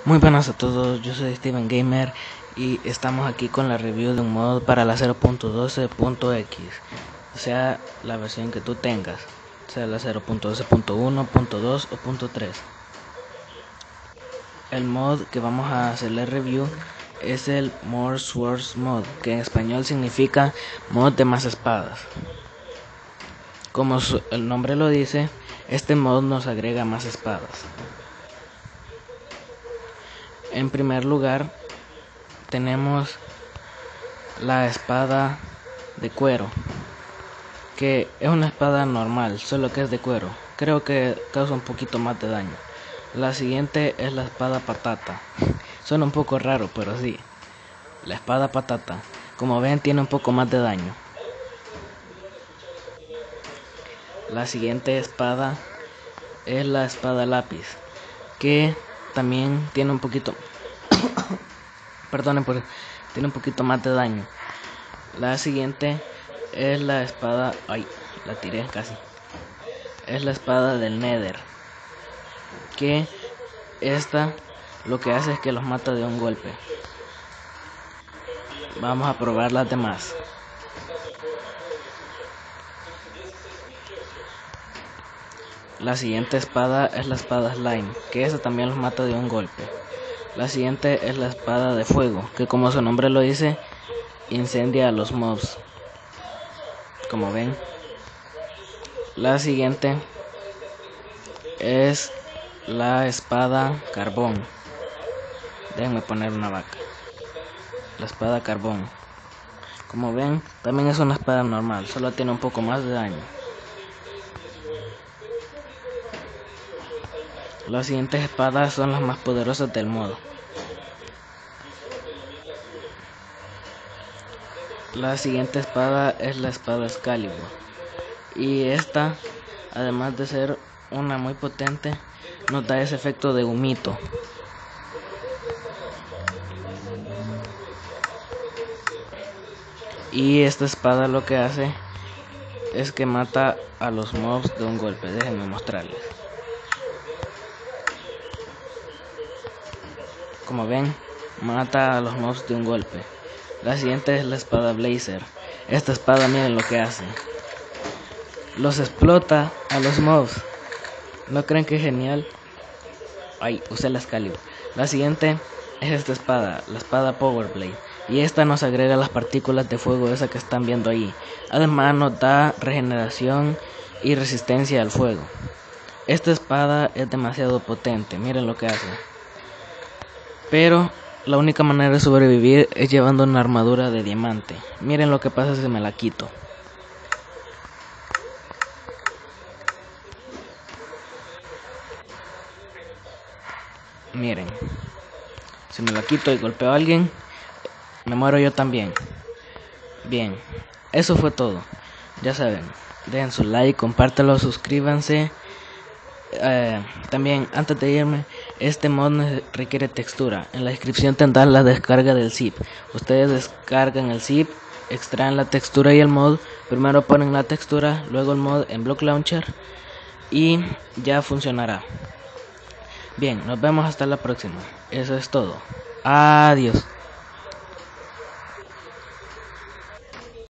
Muy buenas a todos, yo soy Steven Gamer y estamos aquí con la review de un mod para la 0.12.x, o sea, la versión que tú tengas, sea la 0.12.1, .2 o .3. El mod que vamos a hacerle review es el More Swords mod, que en español significa mod de más espadas. Como el nombre lo dice, este mod nos agrega más espadas. En primer lugar tenemos la espada de cuero, que es una espada normal, solo que es de cuero. Creo que causa un poquito más de daño. La siguiente es la espada patata. Suena un poco raro, pero sí. La espada patata, como ven, tiene un poco más de daño. La siguiente espada es la espada lápiz, que también tiene un poquito tiene un poquito más de daño. La siguiente es la espada, la tiré casi. Es la espada del Nether, que esta lo que hace es que los mata de un golpe. Vamos a probar las demás. La siguiente espada es la espada Slime, que esa también los mata de un golpe. La siguiente es la espada de fuego, que como su nombre lo dice, incendia a los mobs, como ven. La siguiente es la espada carbón. Déjenme poner una vaca. La espada carbón, como ven, también es una espada normal, solo tiene un poco más de daño. Las siguientes espadas son las más poderosas del modo. La siguiente espada es la espada Excalibur, y esta, además de ser una muy potente, nos da ese efecto de humito. Y esta espada lo que hace es que mata a los mobs de un golpe. Déjenme mostrarles. Como ven, mata a los mobs de un golpe. La siguiente es la espada Blazer. Esta espada, miren lo que hace. Los explota a los mobs. ¿No creen que es genial? Usé la Excalibur. La siguiente es esta espada, la espada Power Blade. Y esta nos agrega las partículas de fuego, esa que están viendo ahí. Además nos da regeneración y resistencia al fuego. Esta espada es demasiado potente, miren lo que hace. Pero la única manera de sobrevivir es llevando una armadura de diamante. Miren lo que pasa si me la quito. Miren, si me la quito y golpeo a alguien, me muero yo también. Bien, eso fue todo. Ya saben, dejen su like, compártelo, suscríbanse. También, antes de irme, este mod requiere textura. En la descripción tendrán la descarga del zip. Ustedes descargan el zip, extraen la textura y el mod. Primero ponen la textura, luego el mod en Block Launcher y ya funcionará. Bien, nos vemos hasta la próxima. Eso es todo. Adiós.